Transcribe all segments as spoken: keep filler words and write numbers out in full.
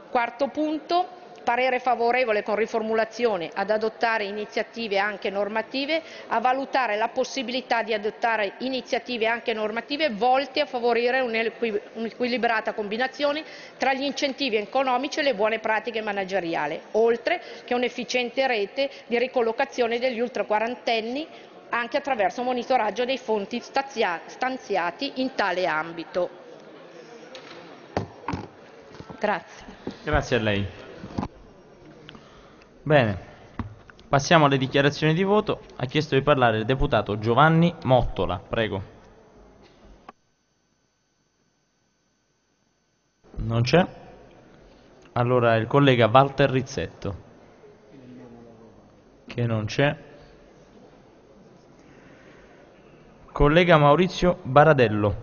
Quarto punto, parere favorevole con riformulazione ad adottare iniziative anche normative, a valutare la possibilità di adottare iniziative anche normative volte a favorire un'equilibrata combinazione tra gli incentivi economici e le buone pratiche manageriali, oltre che un'efficiente rete di ricollocazione degli ultraquarantenni anche attraverso un monitoraggio dei fondi stanziati in tale ambito. Grazie. Grazie a lei. Bene, passiamo alle dichiarazioni di voto. Ha chiesto di parlare il deputato Giovanni Mottola, prego. Non c'è? Allora il collega Walter Rizzetto, che non c'è. Collega Maurizio Baradello.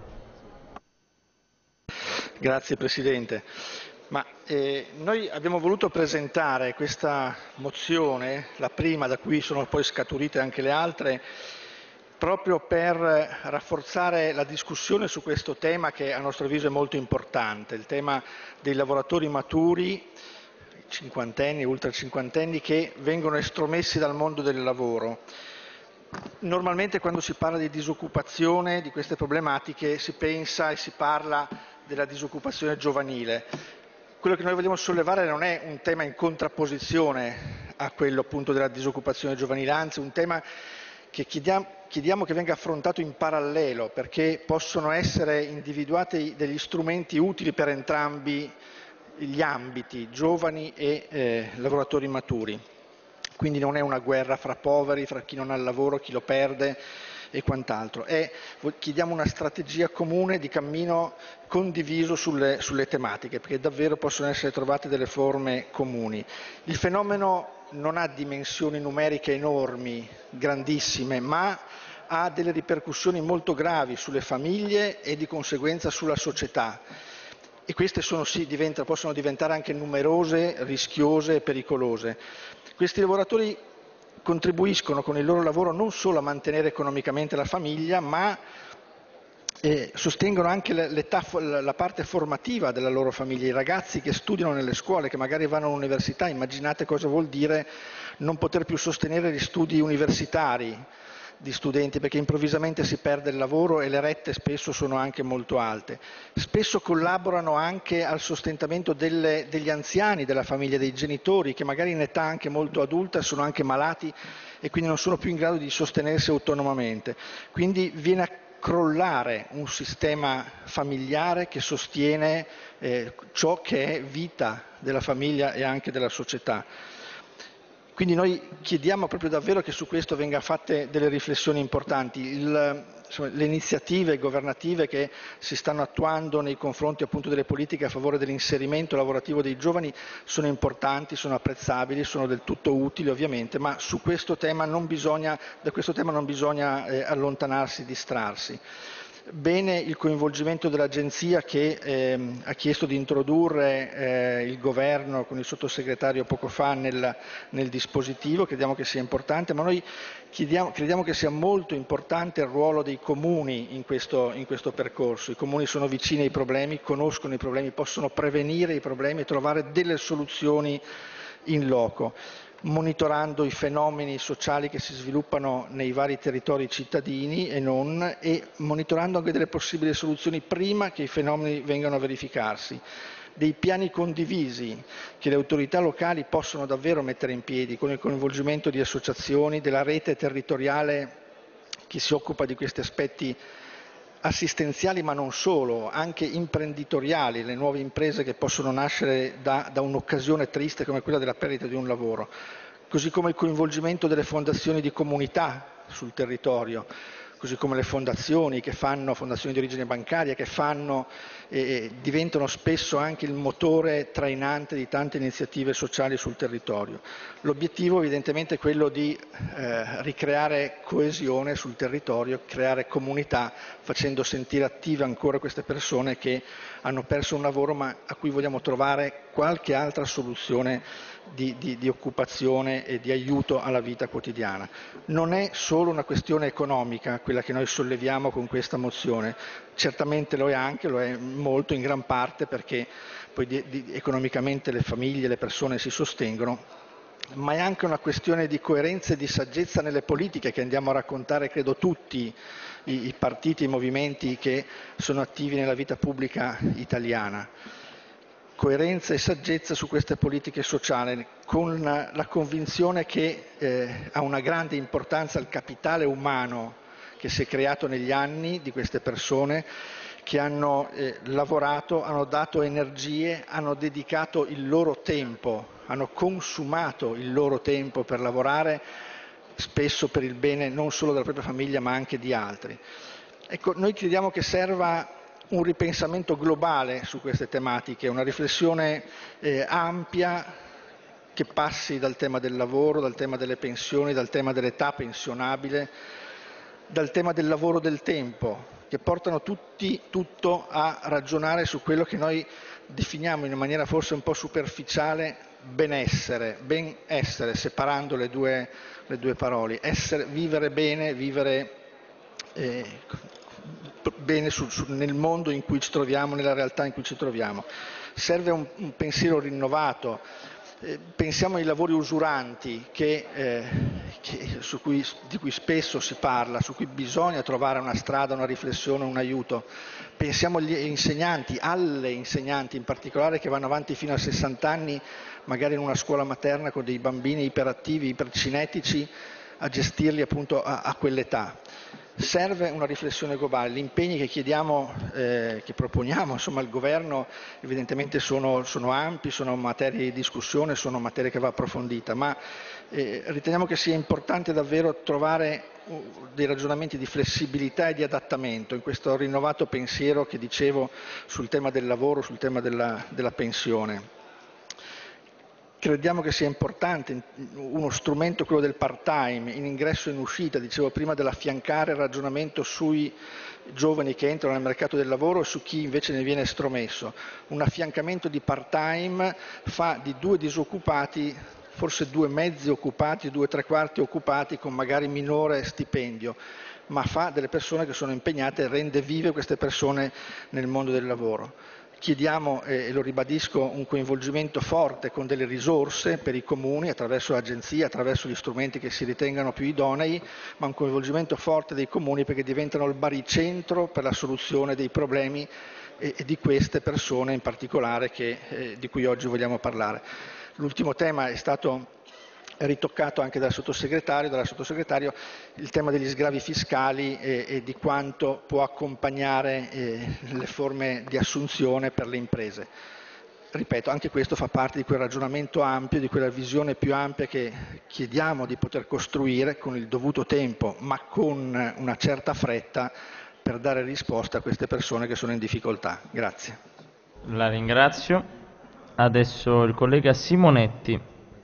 Grazie Presidente. Ma, eh, noi abbiamo voluto presentare questa mozione, la prima da cui sono poi scaturite anche le altre, proprio per rafforzare la discussione su questo tema che a nostro avviso è molto importante, il tema dei lavoratori maturi, cinquantenni, ultra cinquantenni, che vengono estromessi dal mondo del lavoro. Normalmente quando si parla di disoccupazione, di queste problematiche, si pensa e si parla della disoccupazione giovanile. Quello che noi vogliamo sollevare non è un tema in contrapposizione a quello appunto della disoccupazione giovanile, anzi un tema che chiediamo, chiediamo che venga affrontato in parallelo, perché possono essere individuati degli strumenti utili per entrambi gli ambiti, giovani e eh, lavoratori maturi. Quindi non è una guerra fra poveri, fra chi non ha il lavoro, chi lo perde e quant'altro. È, chiediamo una strategia comune di cammino condiviso sulle, sulle tematiche, perché davvero possono essere trovate delle forme comuni. Il fenomeno non ha dimensioni numeriche enormi, grandissime, ma ha delle ripercussioni molto gravi sulle famiglie e di conseguenza sulla società. E queste sono, sì, diventa, possono diventare anche numerose, rischiose e pericolose. Questi lavoratori contribuiscono con il loro lavoro non solo a mantenere economicamente la famiglia, ma eh, sostengono anche la parte formativa della loro famiglia. I ragazzi che studiano nelle scuole, che magari vanno all'università, immaginate cosa vuol dire non poter più sostenere gli studi universitari di studenti, perché improvvisamente si perde il lavoro e le rette spesso sono anche molto alte. Spesso collaborano anche al sostentamento delle, degli anziani della famiglia, dei genitori, che magari in età anche molto adulta sono anche malati e quindi non sono più in grado di sostenersi autonomamente. Quindi viene a crollare un sistema familiare che sostiene eh, ciò che è vita della famiglia e anche della società. Quindi noi chiediamo proprio davvero che su questo vengano fatte delle riflessioni importanti. Il, insomma, le iniziative governative che si stanno attuando nei confronti appunto delle politiche a favore dell'inserimento lavorativo dei giovani sono importanti, sono apprezzabili, sono del tutto utili ovviamente, ma su questo tema non bisogna, da questo tema non bisogna eh, allontanarsi, distrarsi. Bene il coinvolgimento dell'Agenzia che eh, ha chiesto di introdurre eh, il Governo con il sottosegretario poco fa nel, nel dispositivo, crediamo che sia importante, ma noi chiediamo, crediamo che sia molto importante il ruolo dei comuni in questo, in questo percorso. I comuni sono vicini ai problemi, conoscono i problemi, possono prevenire i problemi e trovare delle soluzioni in loco, monitorando i fenomeni sociali che si sviluppano nei vari territori cittadini e non, e monitorando anche delle possibili soluzioni prima che i fenomeni vengano a verificarsi. Dei piani condivisi che le autorità locali possono davvero mettere in piedi con il coinvolgimento di associazioni, della rete territoriale che si occupa di questi aspetti assistenziali ma non solo, anche imprenditoriali, le nuove imprese che possono nascere da, da un'occasione triste come quella della perdita di un lavoro, così come il coinvolgimento delle fondazioni di comunità sul territorio, così come le fondazioni che fanno, fondazioni di origine bancaria, che fanno e diventano spesso anche il motore trainante di tante iniziative sociali sul territorio. L'obiettivo evidentemente è quello di eh, ricreare coesione sul territorio, creare comunità, facendo sentire attive ancora queste persone che hanno perso un lavoro ma a cui vogliamo trovare qualche altra soluzione di, di, di occupazione e di aiuto alla vita quotidiana. Non è solo una questione economica, quella che noi solleviamo con questa mozione. Certamente lo è anche, lo è molto in gran parte perché poi di, di, economicamente le famiglie, le persone si sostengono, ma è anche una questione di coerenza e di saggezza nelle politiche che andiamo a raccontare, credo, tutti i, i partiti e i movimenti che sono attivi nella vita pubblica italiana. Coerenza e saggezza su queste politiche sociali, con la convinzione che eh, ha una grande importanza il capitale umano che si è creato negli anni di queste persone che hanno eh, lavorato, hanno dato energie, hanno dedicato il loro tempo, hanno consumato il loro tempo per lavorare, spesso per il bene non solo della propria famiglia ma anche di altri. Ecco, noi crediamo che serva un ripensamento globale su queste tematiche, una riflessione eh, ampia che passi dal tema del lavoro, dal tema delle pensioni, dal tema dell'età pensionabile, dal tema del lavoro del tempo, che portano tutti, tutto a ragionare su quello che noi definiamo in maniera forse un po' superficiale benessere, benessere, separando le due, le due parole, essere, vivere bene, vivere eh, bene su, su, nel mondo in cui ci troviamo, nella realtà in cui ci troviamo. Serve un, un pensiero rinnovato. Eh, pensiamo ai lavori usuranti che, eh, che, su cui, di cui spesso si parla, su cui bisogna trovare una strada, una riflessione, un aiuto. Pensiamo agli insegnanti, alle insegnanti in particolare che vanno avanti fino a sessanta anni, magari in una scuola materna con dei bambini iperattivi, ipercinetici, a gestirli appunto a, a quell'età. Serve una riflessione globale, gli impegni che chiediamo, eh, che proponiamo insomma, al governo evidentemente sono, sono ampi, sono materie di discussione, sono materie che va approfondita, ma eh, riteniamo che sia importante davvero trovare dei ragionamenti di flessibilità e di adattamento in questo rinnovato pensiero che dicevo sul tema del lavoro, sul tema della, della pensione. Crediamo che sia importante uno strumento, quello del part-time, in ingresso e in uscita, dicevo prima, dell'affiancare il ragionamento sui giovani che entrano nel mercato del lavoro e su chi invece ne viene estromesso. Un affiancamento di part-time fa di due disoccupati forse due mezzi occupati, due tre quarti occupati con magari minore stipendio, ma fa delle persone che sono impegnate e rende vive queste persone nel mondo del lavoro. Chiediamo, e lo ribadisco, un coinvolgimento forte con delle risorse per i comuni attraverso l'agenzie, attraverso gli strumenti che si ritengano più idonei, ma un coinvolgimento forte dei comuni perché diventano il baricentro per la soluzione dei problemi e, e di queste persone in particolare che, eh, di cui oggi vogliamo parlare. L'ultimo tema è stato ritoccato anche dal sottosegretario, dalla sottosegretario, il tema degli sgravi fiscali e, e di quanto può accompagnare eh, le forme di assunzione per le imprese. Ripeto, anche questo fa parte di quel ragionamento ampio, di quella visione più ampia che chiediamo di poter costruire con il dovuto tempo, ma con una certa fretta per dare risposta a queste persone che sono in difficoltà. Grazie. La ringrazio. Adesso il collega Simonetti.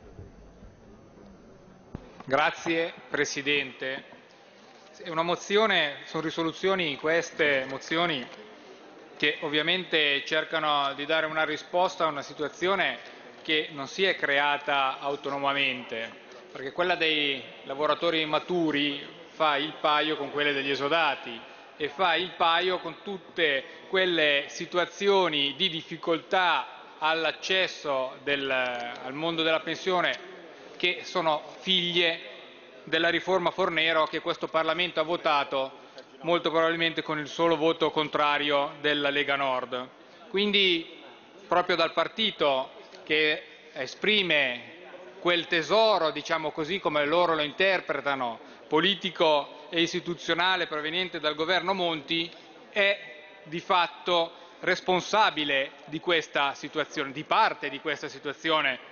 Grazie Presidente. È una mozione, sono risoluzioni queste, mozioni che ovviamente cercano di dare una risposta a una situazione che non si è creata autonomamente, perché quella dei lavoratori maturi fa il paio con quelle degli esodati e fa il paio con tutte quelle situazioni di difficoltà all'accesso al mondo della pensione che sono figlie della riforma Fornero che questo Parlamento ha votato molto probabilmente con il solo voto contrario della Lega Nord. Quindi proprio dal partito che esprime quel tesoro, diciamo così come loro lo interpretano, politico e istituzionale proveniente dal governo Monti, è di fatto responsabile di questa situazione, di parte di questa situazione